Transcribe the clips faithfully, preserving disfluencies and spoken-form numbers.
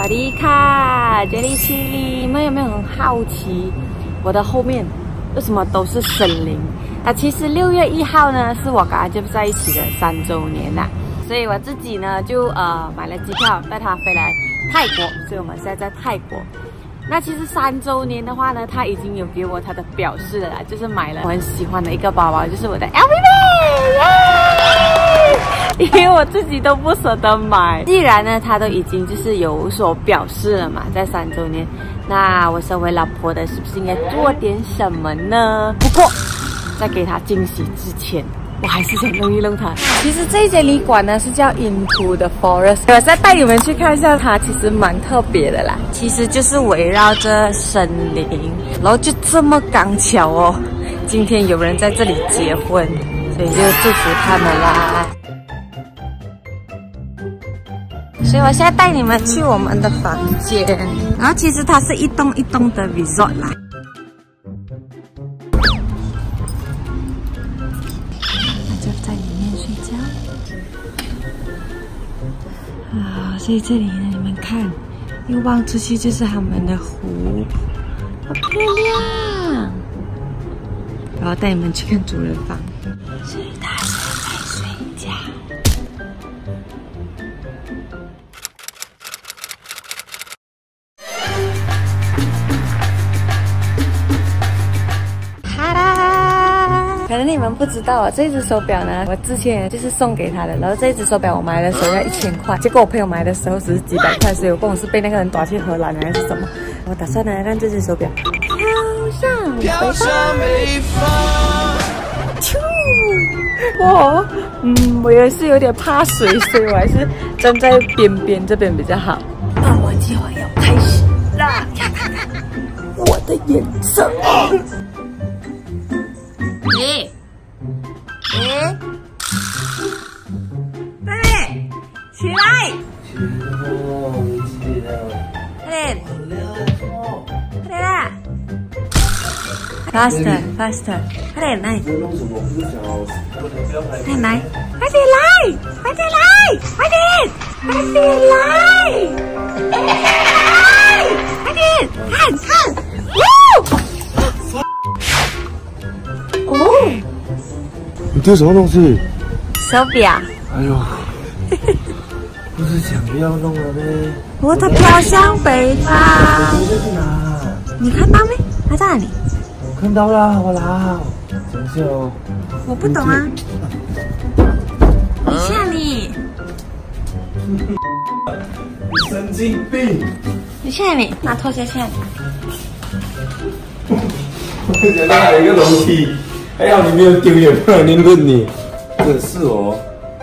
瓦迪卡，杰里西里，你们有没有很好奇，我的后面为什么都是森林？啊，其实六月一号呢，是我跟阿 Jeff 在一起的三周年啦，所以我自己呢就呃买了机票带他飞来泰国，所以我们现在在泰国。那其实三周年的话呢，他已经有给我他的表示了啦，就是买了我很喜欢的一个包包，就是我的 L V 因为我自己都不舍得买。既然呢，他都已经就是有所表示了嘛，在三周年，那我身为老婆的，是不是应该做点什么呢？不过，在给他惊喜之前，我还是想弄一弄它。其实这一间旅馆呢是叫 Into the Forest， 我再带你们去看一下它，其实蛮特别的啦。其实就是围绕着森林，然后就这么刚巧哦，今天有人在这里结婚，所以就祝福他们啦。所以我现在带你们去我们的房间，然后其实它是一栋一栋的 resort 啦。就在里面睡觉啊，所以这里呢，你们看，一望出去就是他们的湖，好漂亮。然后带你们去看主人房，所以他现在在睡觉。可能你们不知道啊，这只手表呢，我之前就是送给他的，然后这只手表我买的时候要一千块，结果我朋友买的时候只是几百块，所以我跟我是被那个人打去荷兰还是什么，我打算呢让这只手表飘上飘上北方。啾，我嗯，我也是有点怕水，所以我还是站在边边这边比较好。那我计划要开始啦，看看看，我的颜色。你，你，妹妹，起来！ 起来，起来！ 快点，快点啦 ！Faster, faster， 快点来！ 在弄什么？不是讲好，不要拍。 快点来，快点来，快点来，快点，快点来，快点，看看，哇！哦， 你丢什么东西？ 手表。 哎呦，不是讲不要弄了呗？ 我的飘向北方。 我在去哪？ 你看到没？它在哪里？ 我看到了，我拿。等一下哦。 我不懂啊。你下你。 你神经病！ 你下你，拿拖鞋下你。 我想到还有一个楼梯。还好你没有丢，也不然你论你，真是哦。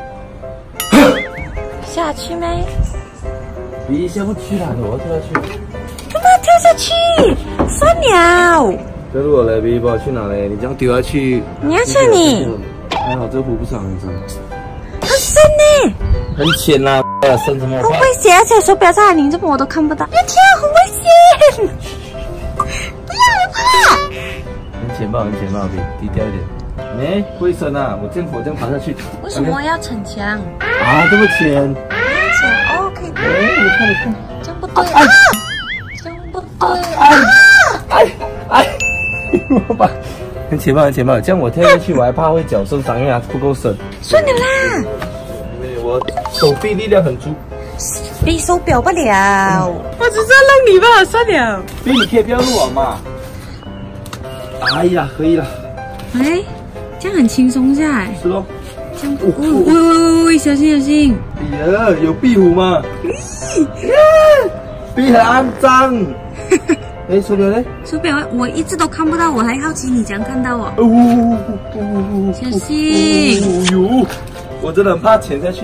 下去没？ 你下不去了，我跳下去。 干嘛跳下去？算了。 这如果来 B 包去哪嘞？你这样丢下去。 你要去你。 还好这湖不是很深。 很深呢。 很浅啦，深什么？ 很危险，而且手表在哪里？这么我都看不到。别跳，很危险。不要怕。 很浅吧，很浅吧，比低调一点。没，不会深啊，我这样我这样爬下去。 为什么要逞强？ 啊，这么浅。 浅哦，可以。 哎，你看你看， 这样不对啊！这样不对啊！ 哎哎，我把很浅吧，很浅吧，这样我跳下去我还怕会脚受伤，因为它不够深。 算了啦。 因为我手臂力量很足。 比手表不了。我只是要弄你吧，算了。 所以你可以不要录我嘛。哎呀，可以了。 哎，这样很轻松下来。 是咯。 这样，喂喂喂喂，小心小心！ 哎呀，有壁虎吗？咦，壁很肮脏。哎，手表呢？ 手表我一直都看不到，我还好奇你怎样看到我。 哦哦哦哦！ 小心！ 哦呦，我真的很怕潜下去。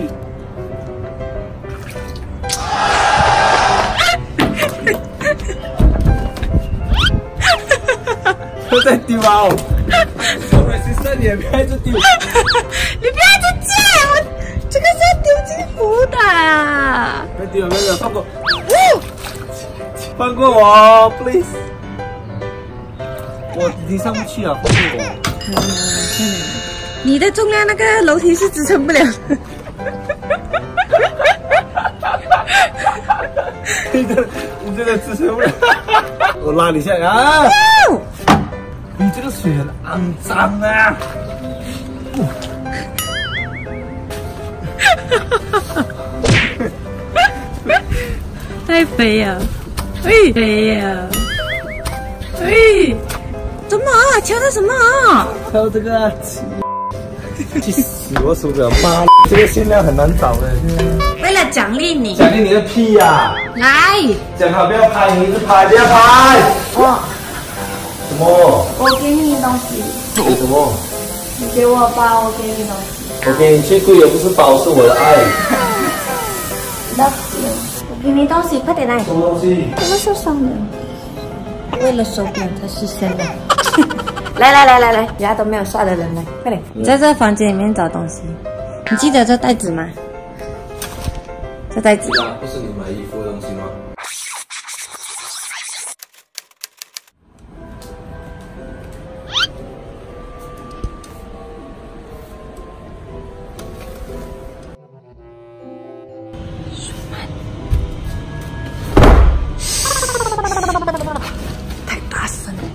不在丢啊！手表是三年，不要一直丢。你不要一直借我，这个是要丢进湖的。 不要丢，不要丢，放过，放过我 ，please。我已经上不去了，放过我。 嗯，看来你的重量那个楼梯是支撑不了的。 你这你这个支撑不了，我拉你下来啊！你这个水很肮脏啊！ 太肥了，喂，肥呀，喂，怎么啊？敲的什么啊？ 敲这个啊！去死！我手表妈，这个限量很难找的。 为了奖励你， 奖励你个屁呀！ 来， 讲好不要拍，你一直拍，不要拍。 我什么？ 我给你东西， 给什么？ 你给我包，我给你东西。 我给你最贵的不是包，是我的爱。 Love you， 我给你东西，快点来。 什么东西？ 怎么受伤了？为了手表，他牺牲了。来来来来来，其他都没有刷的人来，快点！你在这房间里面找东西，你记得这袋子吗？这袋子。 啊，不是你买衣服的东西吗？ 太大声了。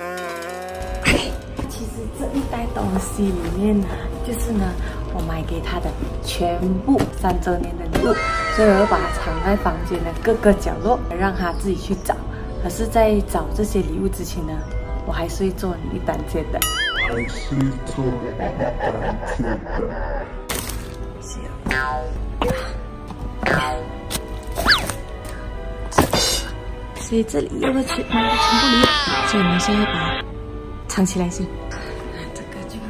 其实这一袋东西里面呢，就是呢，我买给他的全部三周年的礼物，所以我会把它藏在房间的各个角落，让他自己去找。可是，在找这些礼物之前呢，我还是会做你一单件的。 还是做一单件的。 所以这里又会全全部礼物，所以我们现在把它藏起来先。这个就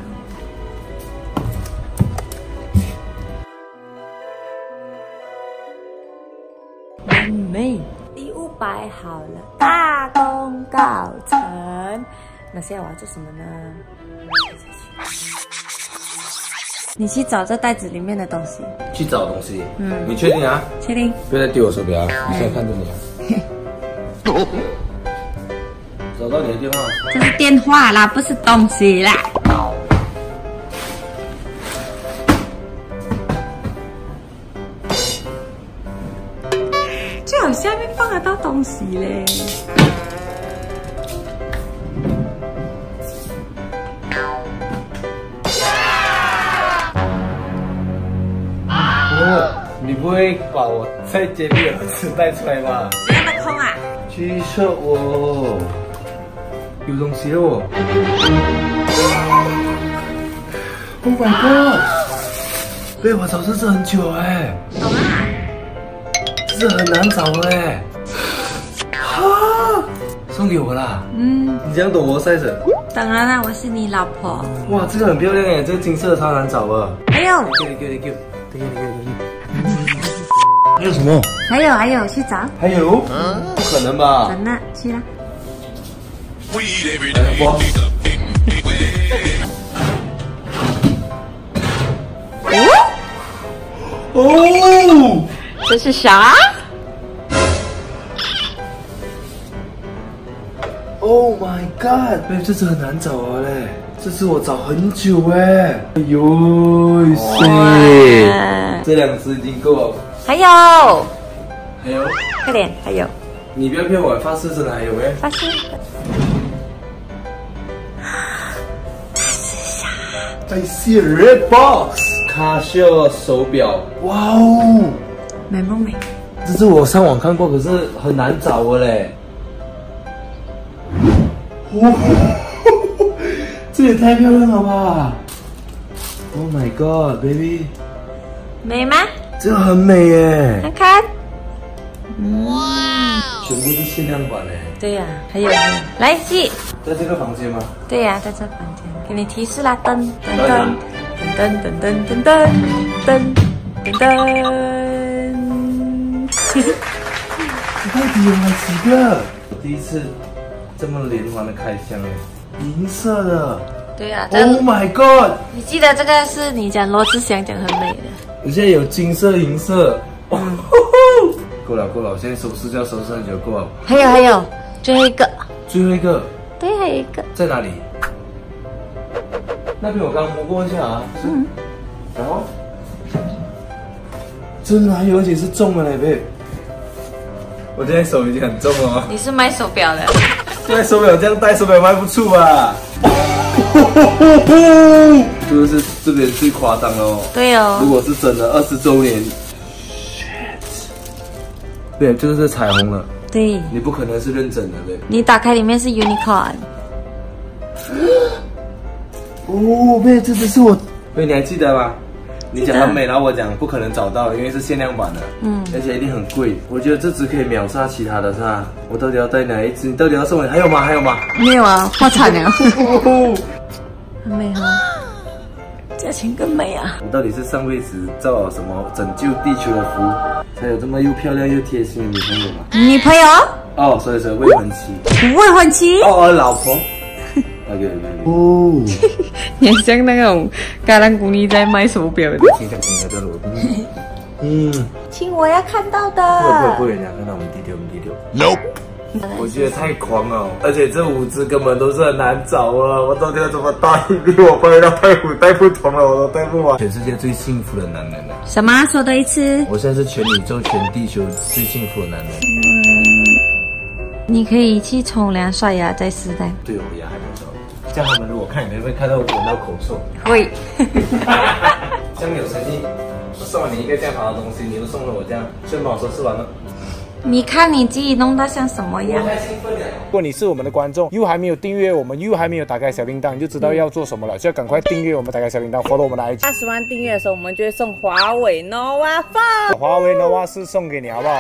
完美，礼物摆好了，大功告成。那现在我要做什么呢？你去找这袋子里面的东西。 去找东西。 嗯， 你确定啊？ 确定。 不要再丢我手表啊！我现在看着你啊。找到你的电话。 这是电话啦，不是东西啦。最好下面放得到东西嘞。 哦，你不会把我在监狱的儿子带出来吧？ 谁那么空啊？ 去测我，有东西哦。Oh my god！ 被我找这是很久哎。 懂啊？ 这很难找哎。哈，送给我啦。嗯，你这样懂我 size？ 当然啦，我是你老婆。 哇，这个很漂亮哎，这个金色的超难找啊。 还有， 给你给你给你给你给你给你。还有什么？ 还有，还有，去找。 还有？不可能吧？ 真的，去啦。 哇！哦， 这是啥 ？Oh my god！ 哎，这次很难找啊嘞，这次我找很久哎。哎呦塞！这两只已经够了。 还有， 还有， 快点，还有。 你不要骗我，发誓真的还有哎。 发誓。 I see a red box， 卡西欧手表，哇哦， 美不美？ 这是我上网看过，可是很难找的嘞。哦，这也太漂亮了吧 ！Oh my god, baby， 美吗？ 这个很美耶， 看看。哇， 全部是限量版嘞。 对呀、啊，还有，还有来戏。 在这个房间吗？ 对呀、啊，在这房间，给你提示啦，噔噔噔噔噔噔噔噔噔噔噔。 你到底有买几个？第一次这么连环的开箱哎，银色的。 对呀、啊、 ，Oh my god！ 你记得这个是你讲罗志祥讲很美的。 我现在有金色、银色。嗯，够了够了，我现在收拾就要收拾很久，够了。 还有还有，最后一个。 最后一个。 对，还有一个。 在哪里？那边我刚摸过一下啊。嗯。然后，真的还有，而且是重的嘞，贝。 我现在手已经很重了。 你是卖手表的？ 对，手表这样戴，手表卖不出吧？这个是这边最夸张的哦。 对哦。 如果是真的二十周年，对，这个是彩虹了。 对。 你不可能是认真的，对。 你打开里面是 unicorn。 哦，妹，这只是我。妹，你还记得吗？你讲很美，然后我讲不可能找到，因为是限量版的，嗯，而且一定很贵。我觉得这只可以秒杀其他的，是吧？我到底要带哪一只？你到底要送我？还有吗？还有吗？ 没有啊，破产了。很美哈，价钱更美啊！ 我到底是上辈子造了什么拯救地球的福，才有这么又漂亮又贴心的女朋友吗？ 女朋友？ 哦，所以是未婚妻。 未婚妻？ 哦哦，老婆。OK OK。哦， 也像那种橄榄姑娘在卖手表的。 听一下，听一下这录音。嗯， 亲，我要看到的。 不会不会不会，人家看到我们低调，我们低调。Nope。我觉得太狂了，而且这五只根本都是很难找啊！我到底要怎么带？因为我搬到太湖带不同了，我都带不完。全世界最幸福的男人了。 什么？说多一次。 我现在是全宇宙、全地球最幸福的男人。 嗯，你可以去冲凉、刷牙再试戴。 对，我牙还没刷。这样他们如果看你，会不会看到我闻到口臭？ 会。 这样有诚意，我送了你一个这样好的东西，你又送了我这样，先帮我收拾完了。 你看你自己弄到像什么样？ 如果你是我们的观众，又还没有订阅我们，又还没有打开小铃铛，你就知道要做什么了，就要赶快订阅我们，打开小铃铛 ，follow 我们的 I G。 二十万订阅的时候，我们就会送华为 Nova Phone。 华为 Nova 四送给你，好不好？